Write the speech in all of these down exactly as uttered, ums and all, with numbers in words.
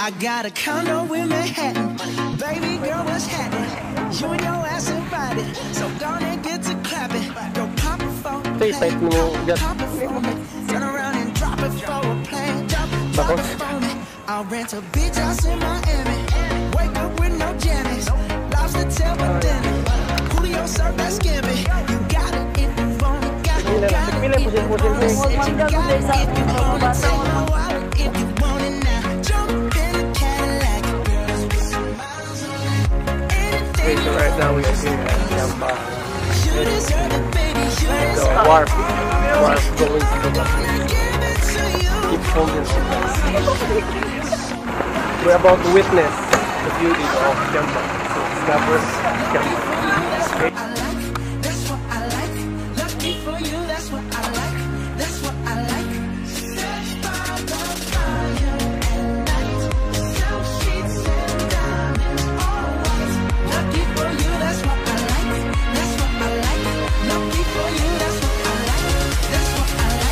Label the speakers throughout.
Speaker 1: I got a condo in Manhattan. Baby girl, what's happening? You and your ass invited, so gonna get to clapping. Go pop it for a plan, pop it for me. Turn around and drop it for a plan. Drop, drop it for me. I'll rent a beach house in Miami. Wake up with no jammies. Lobster tail for dinner. Julio serve that scampi. You got it if you want it. Got it, got it if you want it. Said you got it if you want it. Take my wallet if you want it now. Jump in a Cadillac.
Speaker 2: Okay, so right now we are here at Yamba.
Speaker 1: You deserve it, baby. You deserve
Speaker 2: The
Speaker 1: it.
Speaker 2: wharf, wharf going to the keep holding it. We're about to witness the beauty of Yamba. So discover Yamba. Okay.
Speaker 1: I like, that's what I like. Lucky for you, that's what I like. That's what I like. Search by the fire at night. Silk sheets and diamonds, all white. Lucky for you, that's what I like. That's what I like. Lucky for you, that's what I like. That's what I like.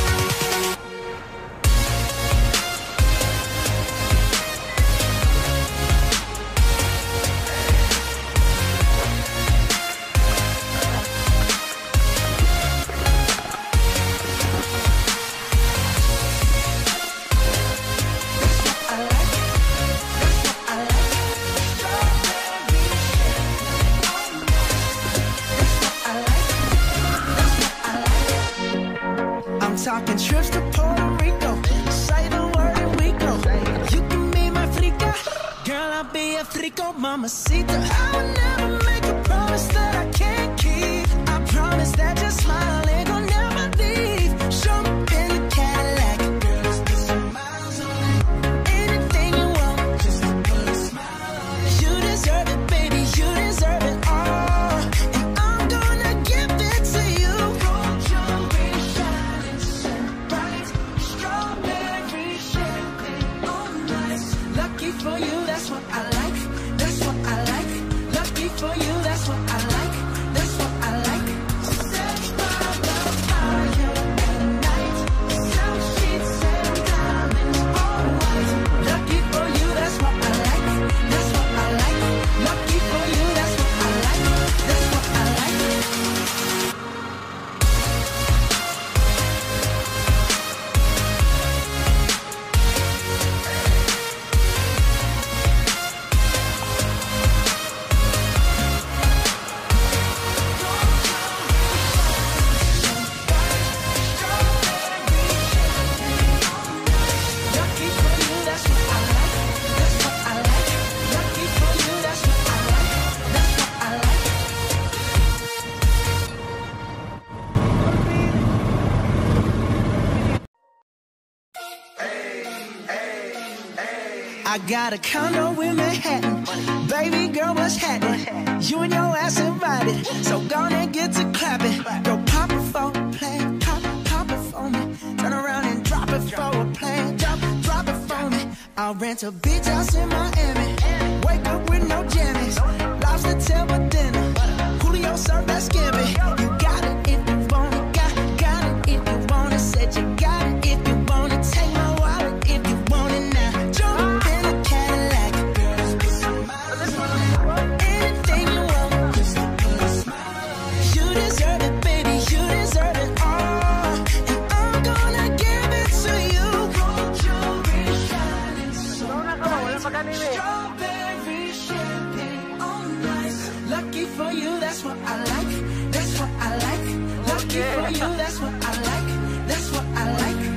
Speaker 1: Talking trips to Puerto Rico. Say the word and we go. You can be my frica. Girl, I'll be a frico, mamacita. I will never make a promise that I can't keep. I promise that your smile ain't gonna never leave. Show me in a Cadillac. Girl, let's put some miles on it. Anything you want, just to put a smile on it. You deserve it, baby. You deserve it all. And I'm gonna give it to you. Gold jewelry shining so bright. Strawberry champagne all night. Lucky for you, that's what I like. That's what I like. Lucky for you, that's what I like. That's what I like. Sex by the fire at night. Silk sheets and diamonds, all white. Lucky for you, that's what I like. That's what I like. Lucky for you, that's what I like. That's what I like. Lucky for you, that's what I like. That's what I like. Lucky for you, that's what I like. That's what I like. I got a condo in Manhattan. Baby girl, what's happening? You and your ass invited, so gonna get to clapping. Go pop it for a plan, pop, pop it for me. Turn around and drop it for a plan, drop, drop it for me. I'll rent a beach house in Miami. Wake up with no jammies. Lobster tail for dinner. Julio serve that scampi. You got it if you want it. Got, got it if you want it. Said you got it if you want it. Take my wallet if you want it now. Jump in a Cadillac. Girl, let's put some miles on it. Anything you want, just to put a smile on it. You deserve it, baby. You deserve it all. And I'm gonna give it to you. Gold jewelry shining so bright. Strawberry champagne all night. Lucky for you, that's what I like. That's what I like. Lucky for you, that's what I like. That's what I like.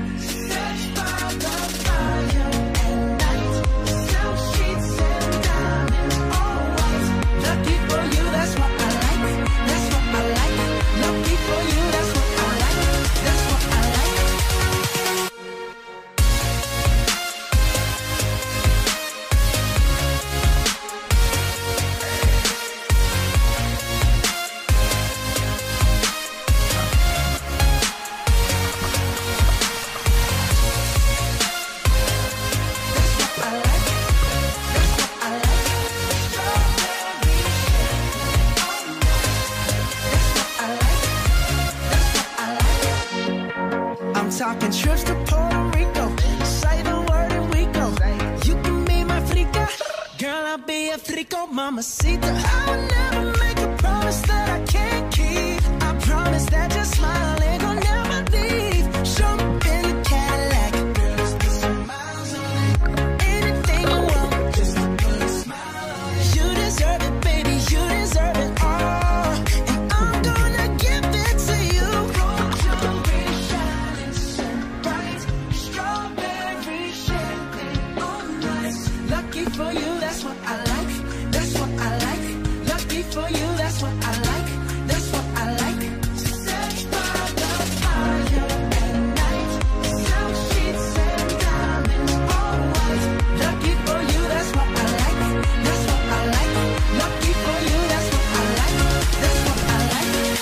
Speaker 1: be a frico, mamacita. I will never make a promise that I can't keep. I promise that your smile ain't gonna never leave. Show me in the Cadillac, girls, put some miles on it. Anything you want, just put a smile on it. You deserve it, baby, you deserve it all. And I'm gonna give it to you. Gold jewelry shining so bright, strawberry champagne all night. Lucky for you, that's what I like. That's what I like. Lucky for you, that's what I like. That's what I like. Set by the fire at night. Silk sheets and diamonds all white. Lucky for you, that's what I like. That's what I like. Lucky for you, that's what I like. That's what I like.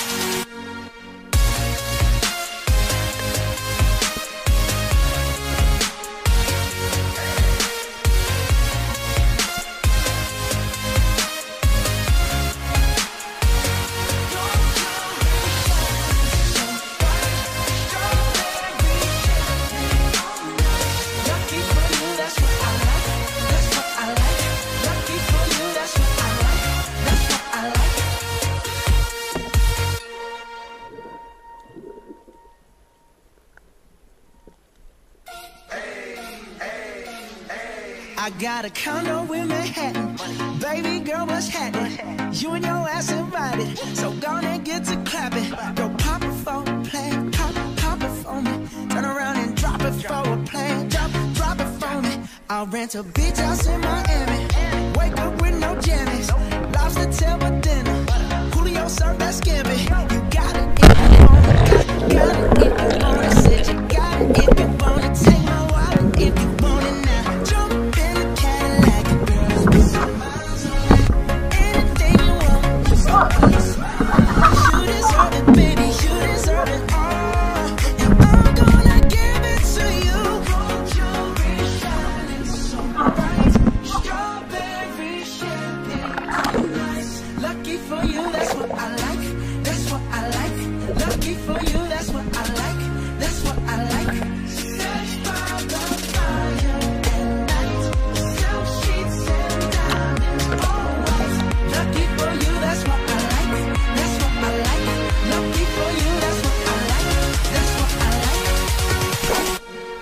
Speaker 1: Lucky for you, that's what I like. That's what I like. Lucky for you, that's what I like. That's what I like. I got a condo in Manhattan. Baby girl, what's happening? You and your ass invited, so gonna get to clapping. Go pop it for a plan, pop, pop it for me. Turn around and drop it for a plan, drop, drop it for me. I'll rent a beach house in Miami. Wake up with no jammies. Lobster tail for dinner. Julio served that scampi. You got it if you want it. Got it if you want it. Said you got it if you want it. Take my wallet if you want it now. Jump in the Cadillac. Girls, put some miles on it. Anything you want, just put a smile on it. You deserve it, baby. You deserve it all. And I'm gonna give it to you. Gold jewelry shining so bright. Strawberry champagne all night. Lucky for you, that's what I like. That's what I like. Lucky for you, that's what I like. That's what I like. Set by the fire at night. Silk sheets and diamonds all white. Lucky for you, that's what I like. That's what I like. Lucky for you, that's what I like. That's what I like.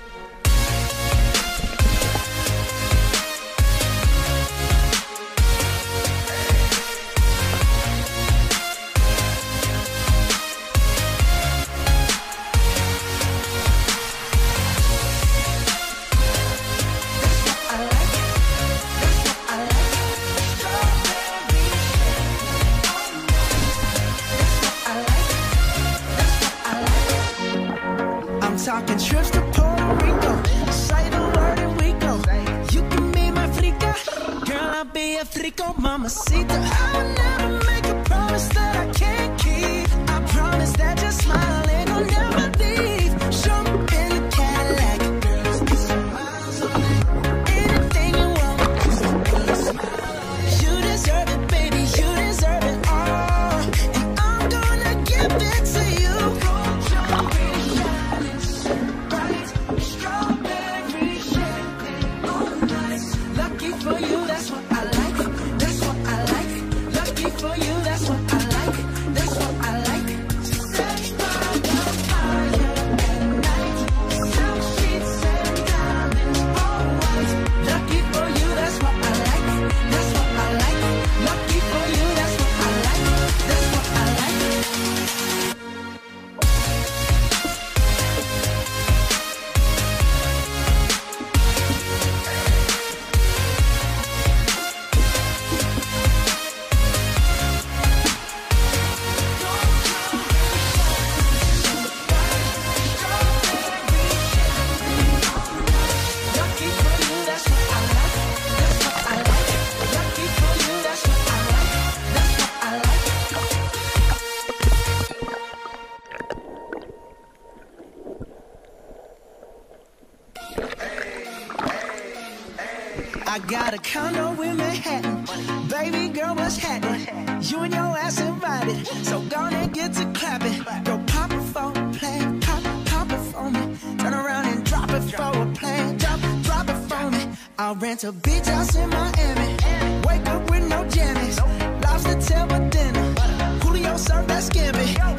Speaker 1: I'm talking trips to Puerto Rico. Say the word and we go. You can be my frica. Girl, I'll be a frico, mamacita. I will never make a promise that I can't keep. I promise that your smile ain't gonna never leave. Show me in the Cadillac. Girls, put some miles on it. Anything you want, just put a smile on it. You deserve it, baby. You deserve it all. And I'm gonna give it to you. Gold jewelry shining so bright. Strawberry champagne all night. Lucky for you, that's what I like. That's what I like. Lucky for you, that's what I like. That's what I like. Set by the fire at night. Silk sheets and diamonds all white. Lucky for you, that's what I like. That's what I like. Lucky for you, that's what I like. That's what I like. Lucky for you, that's what I like. That's what I like. Lucky for you, that's what I like. That's what I like. I got a condo in Manhattan. Baby girl, what's happening? You and your ass invited, so gonna get to clapping. Go pop it for a plan, pop, pop it for me. Turn around and drop it for a plan, drop, drop it for me. I I'll rent a beach house in Miami. Wake up with no jammies. Lobster tail for dinner. Julio served that scampi.